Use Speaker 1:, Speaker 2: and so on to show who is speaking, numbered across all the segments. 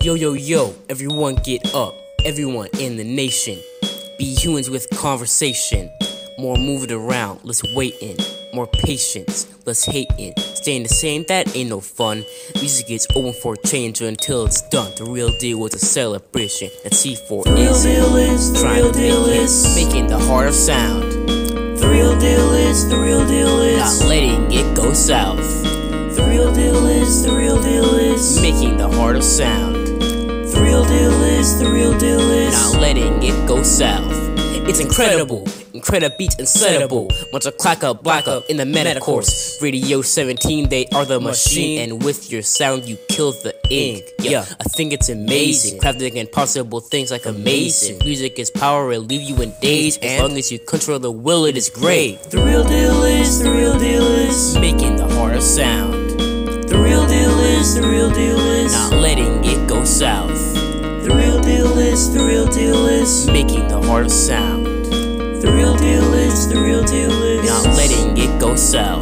Speaker 1: Yo, yo, yo, everyone get up. Everyone in the nation. Be humans with conversation. More moving around, less waiting. More patience, less hating. Staying the same, that ain't no fun. Music is open for change until it's done. The real deal was a celebration. And C4
Speaker 2: the real deal is, the real deal is
Speaker 1: making the heart of sound.
Speaker 2: The real deal is, the real deal is
Speaker 1: not letting it go south.
Speaker 2: The real deal is, the real deal is
Speaker 1: making the heart of sound.
Speaker 2: The real deal is, the real deal is
Speaker 1: not letting it go south. It's incredible, incredible beats unsettable. Once a clack up, black up in the meta course. Radio 17, they are the machine, and with your sound you kill the ink. Yeah, I think it's amazing, crafting impossible things like amazing. Music is power, it'll leave you in daze. As long as you control the will, it is great.
Speaker 2: The real deal is, the real deal is
Speaker 1: making the heart of sound.
Speaker 2: The real deal is, the real deal is
Speaker 1: not letting it go south.
Speaker 2: The real deal is, the real deal is
Speaker 1: making the heart of sound.
Speaker 2: The real deal is, the real deal is
Speaker 1: not letting it go south.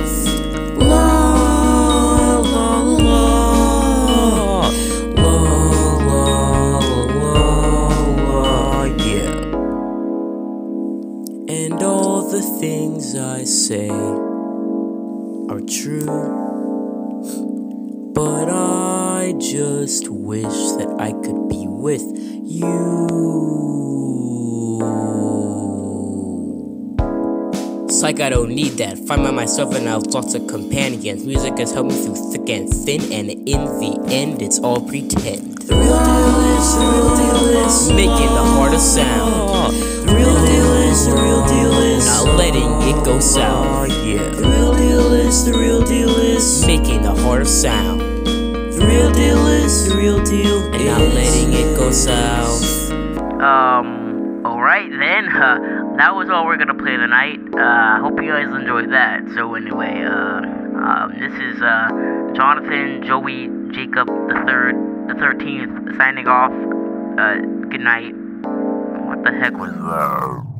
Speaker 2: La la la la la la,
Speaker 1: yeah. And all the things I say are true, but I just wish that I could be with you. It's like I don't need that. Find by myself and I've lots of companions. Music has helped me through thick and thin, and in the end, it's all pretend.
Speaker 2: The real deal is, the real deal is
Speaker 1: making the heart of sound.
Speaker 2: The real deal is, the real deal is
Speaker 1: not letting it go south. Yeah.
Speaker 2: The real deal is, the real deal is
Speaker 1: making the heart of sound.
Speaker 2: The real deal is, the real deal
Speaker 1: and
Speaker 2: is
Speaker 1: not letting it go south.
Speaker 3: Alright then, that was all we're gonna play tonight. Hope you guys enjoyed that. So anyway, this is, Jonathan, Joey, Jacob, the 13th, signing off. Good night. What the heck was that?